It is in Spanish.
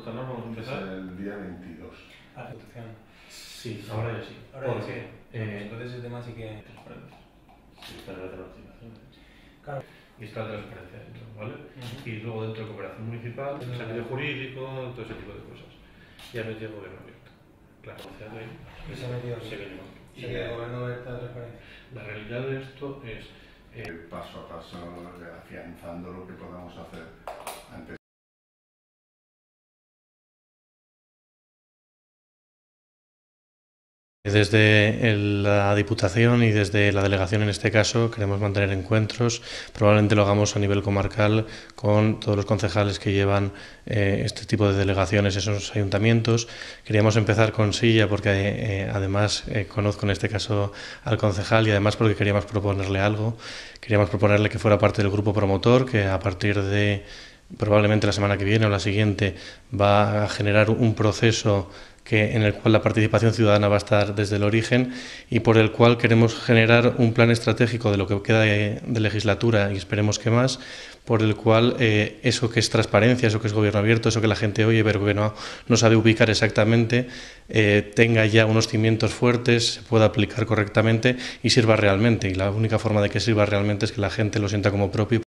propuesta, ¿no? Vamos a Es empezar. el día 22. La votación. Sí, ahora ya sí. Ahora ya ¿Por sí. qué? Entonces el tema sí que... Transparencia. Sí, está en la transparencia. Claro. Y está la transparencia dentro, ¿vale? Y luego dentro de cooperación municipal, servicio jurídico, todo ese tipo de cosas. Y ha metido gobierno abierto. Claro, o sea, Y se ha metido se aquí. viene aquí. Y el gobierno de esta transparencia. La realidad de esto es Paso a paso, afianzando lo que podamos hacer antes. Desde la Diputación y desde la Delegación, en este caso, queremos mantener encuentros. Probablemente lo hagamos a nivel comarcal con todos los concejales que llevan este tipo de delegaciones, esos ayuntamientos. Queríamos empezar con Silla porque además conozco en este caso al concejal y además porque queríamos proponerle algo. Queríamos proponerle que fuera parte del grupo promotor, que a partir de probablemente la semana que viene o la siguiente va a generar un proceso en el cual la participación ciudadana va a estar desde el origen y por el cual queremos generar un plan estratégico de lo que queda de legislatura y esperemos que más, por el cual eso que es transparencia, eso que es gobierno abierto, eso que la gente oye pero que no sabe ubicar exactamente, tenga ya unos cimientos fuertes, se pueda aplicar correctamente y sirva realmente. Y la única forma de que sirva realmente es que la gente lo sienta como propio.